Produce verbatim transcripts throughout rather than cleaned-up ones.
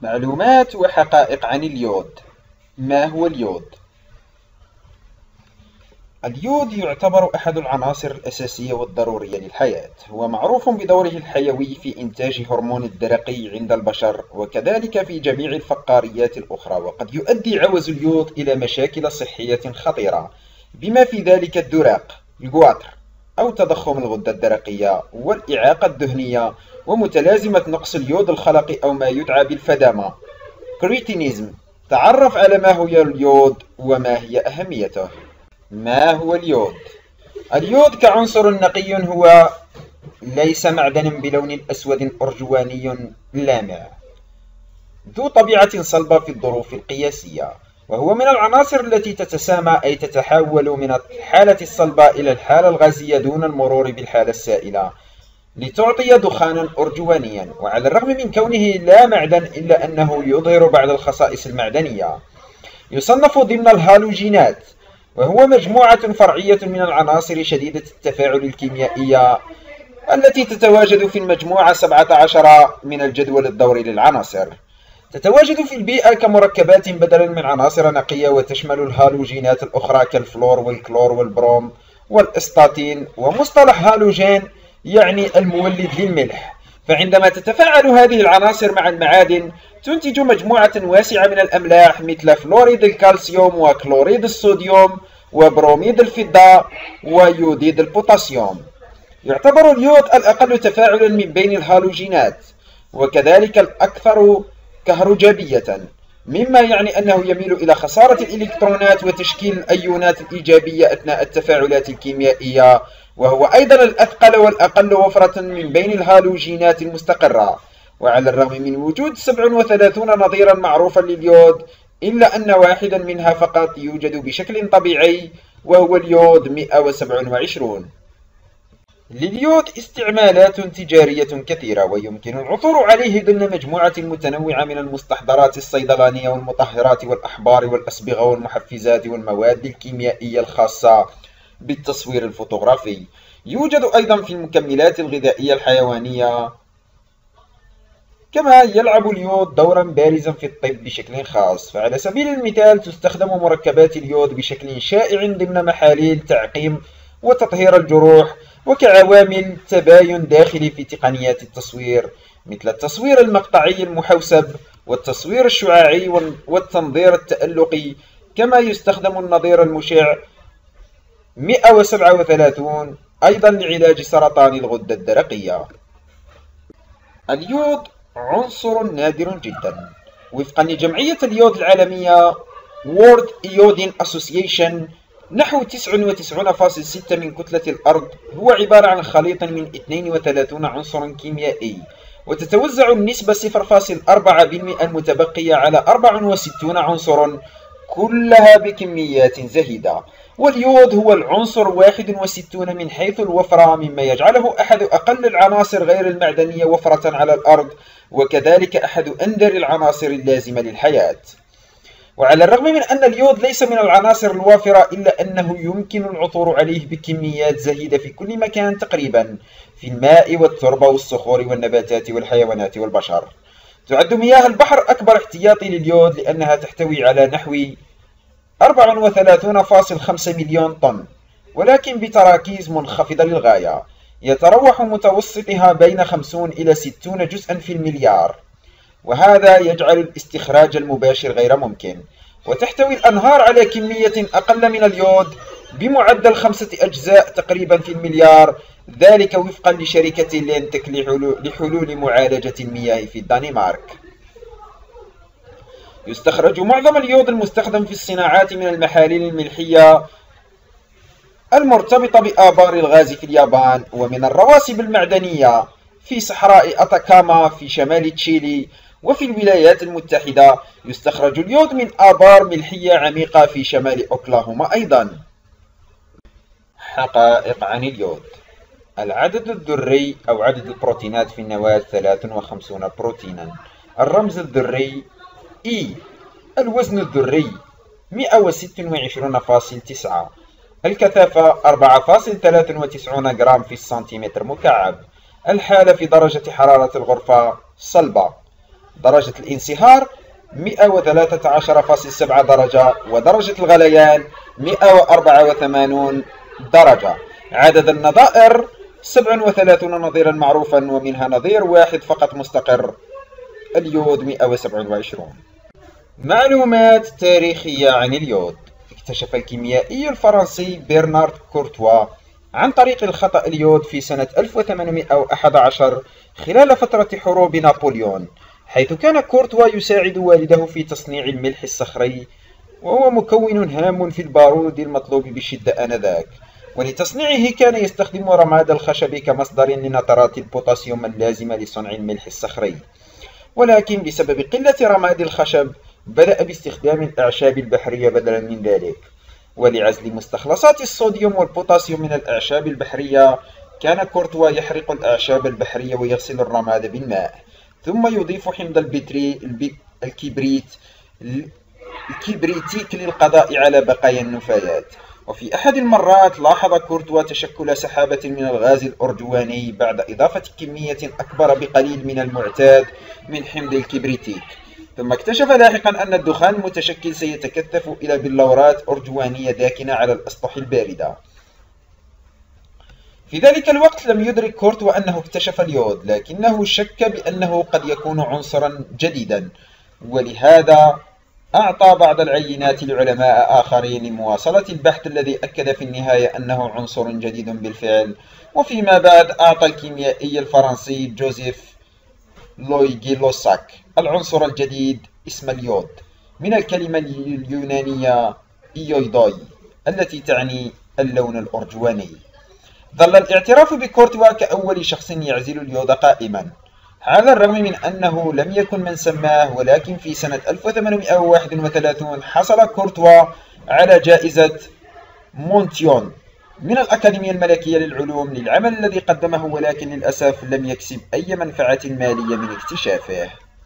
معلومات وحقائق عن اليود. ما هو اليود؟ اليود يعتبر أحد العناصر الأساسية والضرورية للحياة. هو معروف بدوره الحيوي في إنتاج هرمون الدرقي عند البشر وكذلك في جميع الفقاريات الأخرى، وقد يؤدي عوز اليود إلى مشاكل صحية خطيرة بما في ذلك الدراق الجواتر أو تضخم الغدة الدرقية والإعاقة الدهنية ومتلازمة نقص اليود الخلقي أو ما يدعى بالفدامة كريتينيزم. تعرف على ما هو اليود وما هي أهميته. ما هو اليود؟ اليود كعنصر نقي هو ليس معدنا بلون أسود أرجواني لامع ذو طبيعة صلبة في الظروف القياسية، وهو من العناصر التي تتسامى أي تتحول من الحالة الصلبة إلى الحالة الغازية دون المرور بالحالة السائلة لتعطي دخانا أرجوانيا. وعلى الرغم من كونه لا معدن إلا أنه يظهر بعض الخصائص المعدنية. يصنف ضمن الهالوجينات، وهو مجموعة فرعية من العناصر شديدة التفاعل الكيميائية التي تتواجد في المجموعة سبعة عشر من الجدول الدوري للعناصر. تتواجد في البيئة كمركبات بدلا من عناصر نقية، وتشمل الهالوجينات الأخرى كالفلور والكلور والبروم والإسطاتين. ومصطلح هالوجين يعني المولد للملح، فعندما تتفاعل هذه العناصر مع المعادن تنتج مجموعة واسعة من الأملاح مثل فلوريد الكالسيوم وكلوريد الصوديوم وبروميد الفضة ويوديد البوتاسيوم. يعتبر اليود الأقل تفاعلا من بين الهالوجينات وكذلك الأكثر كهرجابية، مما يعني أنه يميل إلى خسارة الإلكترونات وتشكيل الأيونات الإيجابية أثناء التفاعلات الكيميائية، وهو أيضا الأثقل والأقل وفرة من بين الهالوجينات المستقرة. وعلى الرغم من وجود سبع وثلاثين نظيرا معروفا لليود إلا أن واحدا منها فقط يوجد بشكل طبيعي، وهو اليود مئة وسبعة وعشرين. لليود استعمالات تجارية كثيرة، ويمكن العثور عليه ضمن مجموعة متنوعة من المستحضرات الصيدلانية والمطهرات والأحبار والأصبغة والمحفزات والمواد الكيميائية الخاصة بالتصوير الفوتوغرافي. يوجد أيضا في المكملات الغذائية الحيوانية، كما يلعب اليود دورا بارزا في الطب بشكل خاص. فعلى سبيل المثال تستخدم مركبات اليود بشكل شائع ضمن محاليل تعقيم وتطهير الجروح، وكعوامل تباين داخلي في تقنيات التصوير مثل التصوير المقطعي المحوسب والتصوير الشعاعي والتنظير التألقي. كما يستخدم النظير المشع مئة وسبعة وثلاثين أيضا لعلاج سرطان الغدة الدرقية. اليود عنصر نادر جدا. وفقا لجمعية اليود العالمية World Iodine Association، نحو تسعة وتسعين فاصلة ستة من كتلة الأرض هو عبارة عن خليط من اثنين وثلاثين عنصرا كيميائي، وتتوزع النسبة صفر فاصلة أربعة بالمئة المتبقية على أربعة وستين عنصرا كلها بكميات زهيدة. واليود هو العنصر واحد وستين من حيث الوفرة، مما يجعله أحد أقل العناصر غير المعدنية وفرة على الأرض، وكذلك أحد أندر العناصر اللازمة للحياة. وعلى الرغم من أن اليود ليس من العناصر الوافرة إلا أنه يمكن العثور عليه بكميات زهيدة في كل مكان تقريبا، في الماء والتربة والصخور والنباتات والحيوانات والبشر. تعد مياه البحر أكبر احتياطي لليود لأنها تحتوي على نحو أربعة وثلاثين فاصلة خمسة مليون طن، ولكن بتراكيز منخفضة للغاية، يتراوح متوسطها بين خمسين إلى ستين جزءا في المليار، وهذا يجعل الاستخراج المباشر غير ممكن. وتحتوي الأنهار على كمية أقل من اليود بمعدل خمسة أجزاء تقريبا في المليار، ذلك وفقا لشركة لينتك لحلول معالجة المياه في الدنمارك. يستخرج معظم اليود المستخدم في الصناعات من المحاليل الملحية المرتبطة بآبار الغاز في اليابان، ومن الرواسب المعدنية في صحراء أتاكاما في شمال تشيلي. وفي الولايات المتحدة يستخرج اليود من آبار ملحية عميقة في شمال أوكلاهوما أيضا. حقائق عن اليود. العدد الذري أو عدد البروتينات في النواة ثلاثة وخمسين بروتينا. الرمز الذري E. الوزن الذري مئة وستة وعشرين فاصلة تسعة. الكثافة أربعة فاصلة ثلاثة وتسعين جرام في السنتيمتر مكعب. الحالة في درجة حرارة الغرفة صلبة. درجة الانصهار مئة وثلاثة عشر فاصلة سبعة درجة، ودرجة الغليان مئة وأربعة وثمانين درجة. عدد النظائر سبعة وثلاثين نظيرا معروفا، ومنها نظير واحد فقط مستقر، اليود مئة وسبعة وعشرين. معلومات تاريخية عن اليود. اكتشف الكيميائي الفرنسي برنارد كورتوا عن طريق الخطأ اليود في سنة ألف وثمانمئة وأحد عشر خلال فترة حروب نابليون، حيث كان كورتوا يساعد والده في تصنيع الملح الصخري، وهو مكون هام في البارود المطلوب بشدة آنذاك. ولتصنيعه كان يستخدم رماد الخشب كمصدر لنترات البوتاسيوم اللازمة لصنع الملح الصخري، ولكن بسبب قلة رماد الخشب بدأ باستخدام الأعشاب البحرية بدلا من ذلك. ولعزل مستخلصات الصوديوم والبوتاسيوم من الأعشاب البحرية، كان كورتوا يحرق الأعشاب البحرية ويغسل الرماد بالماء، ثم يضيف حمض البتري الكبريت الكبريتيك للقضاء على بقايا النفايات. وفي أحد المرات لاحظ كورتوا تشكل سحابة من الغاز الأرجواني بعد إضافة كمية أكبر بقليل من المعتاد من حمض الكبريتيك، ثم اكتشف لاحقا أن الدخان المتشكل سيتكثف إلى بلورات أرجوانية داكنة على الأسطح الباردة. في ذلك الوقت لم يدرك كورتوا أنه اكتشف اليود، لكنه شك بأنه قد يكون عنصرا جديدا، ولهذا أعطى بعض العينات لعلماء آخرين لمواصلة البحث، الذي أكد في النهاية أنه عنصر جديد بالفعل. وفيما بعد أعطى الكيميائي الفرنسي جوزيف لويغي-لوساك العنصر الجديد اسم اليود من الكلمة اليونانية إيوداي التي تعني اللون الأرجواني. ظل الاعتراف بكورتوا كأول شخص يعزل اليود قائما، على الرغم من أنه لم يكن من سماه، ولكن في سنة ألف وثمانمئة وواحد وثلاثين حصل كورتوا على جائزة مونتيون من الأكاديمية الملكية للعلوم للعمل الذي قدمه، ولكن للأسف لم يكسب أي منفعة مالية من اكتشافه.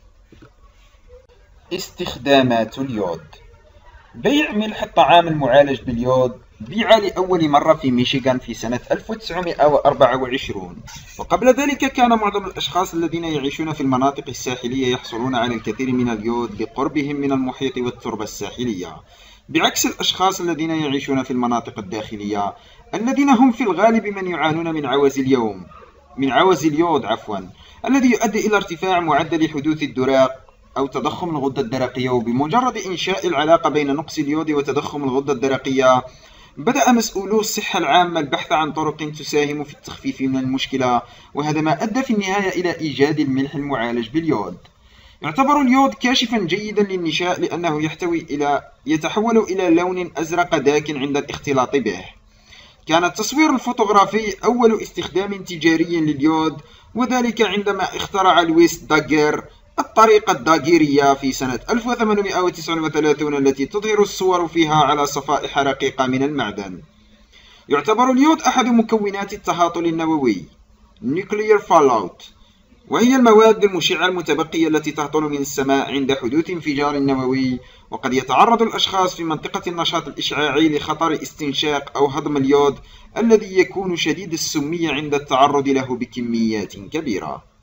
استخدامات اليود. بيع ملح الطعام المعالج باليود بيع لأول مرة في ميشيغان في سنة ألف وتسعمئة وأربعة وعشرين، وقبل ذلك كان معظم الأشخاص الذين يعيشون في المناطق الساحلية يحصلون على الكثير من اليود بقربهم من المحيط والتربة الساحلية، بعكس الأشخاص الذين يعيشون في المناطق الداخلية الذين هم في الغالب من يعانون من عوز اليوم من عوز اليود عفوا الذي يؤدي إلى ارتفاع معدل حدوث الدراق أو تضخم الغدة الدرقية. وبمجرد إنشاء العلاقة بين نقص اليود وتضخم الغدة الدرقية، بدأ مسؤولو الصحة العامة البحث عن طرق تساهم في التخفيف من المشكلة، وهذا ما أدى في النهاية إلى إيجاد الملح المعالج باليود. يعتبر اليود كاشفا جيدا للنشاء لأنه يحتوي إلى يتحول إلى لون أزرق داكن عند الاختلاط به. كان التصوير الفوتوغرافي أول استخدام تجاري لليود، وذلك عندما اخترع لويس داغير الطريقة الداغيرية في سنة ألف وثمانمئة وتسعة وثلاثين التي تظهر الصور فيها على صفائح رقيقة من المعدن. يعتبر اليود أحد مكونات التهاطل النووي Nuclear Fallout، وهي المواد المشعة المتبقية التي تهطل من السماء عند حدوث انفجار نووي، وقد يتعرض الأشخاص في منطقة النشاط الإشعاعي لخطر استنشاق أو هضم اليود الذي يكون شديد السمية عند التعرض له بكميات كبيرة.